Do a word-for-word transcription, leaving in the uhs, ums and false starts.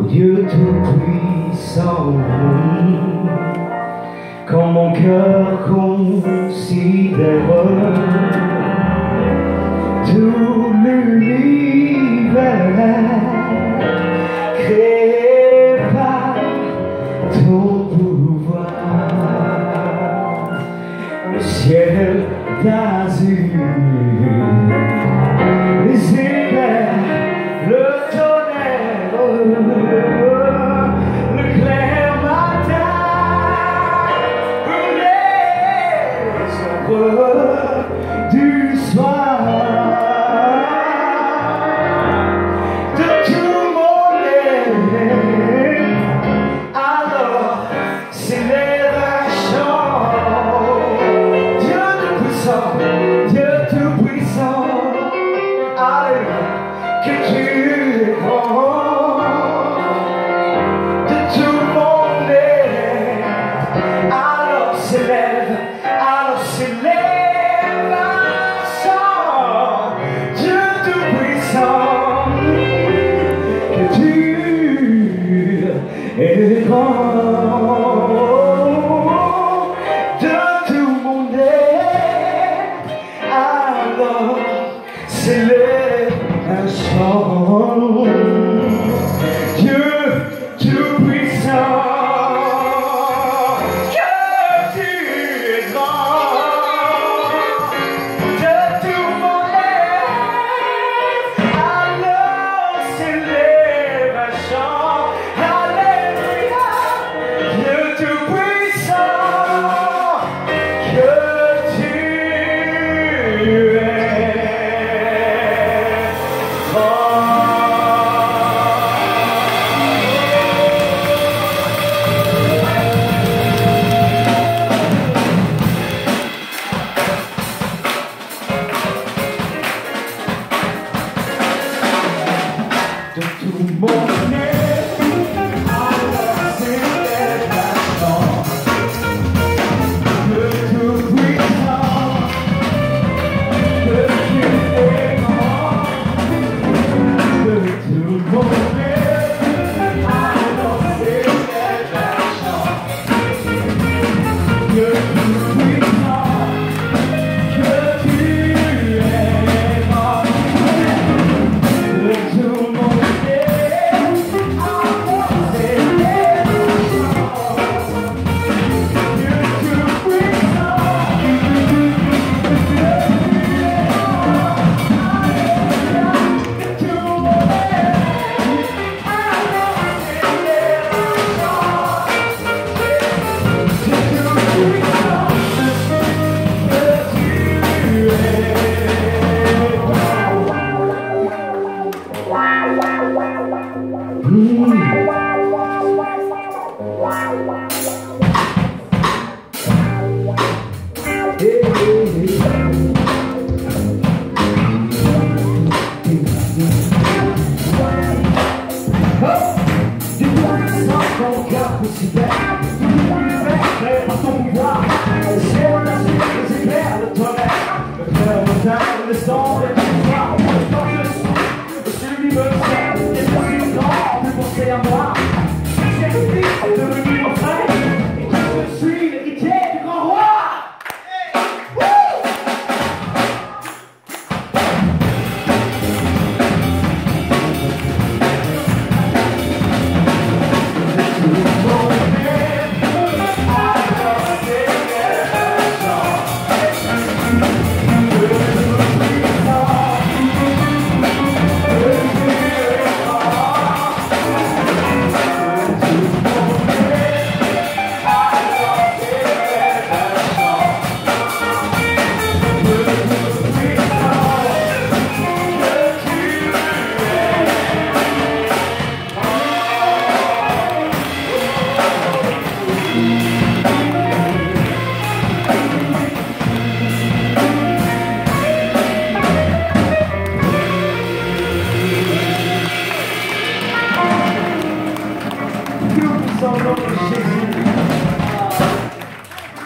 Dieu tout-puissant, quand mon cœur considère tout l'univers créé par ton pouvoir, le ciel d'azur, les éclairs, le tonnerre, le clair matin, les ombres du soir, de tout mon être, alors s'élève un chant. Dieu tout-puissant, Dieu tout-puissant, alléluia, que tu es grand. De tout mon être, alors s'élève, alors s'élève un chant. Dieu tout-puissant, que tu es grand. De tout mon être, alors s'élève un chant. Dieu tout-puissant, que tu es grand. De tout mon être, alors s'élève un chant. Alléluia, Dieu tout-puissant, que tu es de tout mon être, alors s'élève un chant. Dieu tout-puissant, que tu es grand. De tout mon être, alors s'élève un chant. Dieu tout-puissant, que tu es grand. De tout mon le sang de l'histoire, le temps que je suis, celui me sert, et je suis grand, plus penser à moi. C'est le fils devenu mon frère, et je suis l'héritier du grand roi. Son nom de Jésus.